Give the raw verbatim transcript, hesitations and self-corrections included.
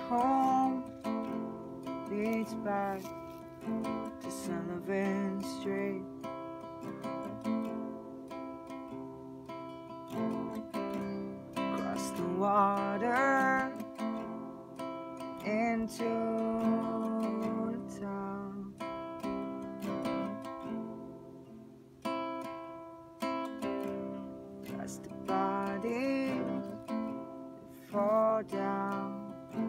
home leads back to Sullivan Street. Across the water into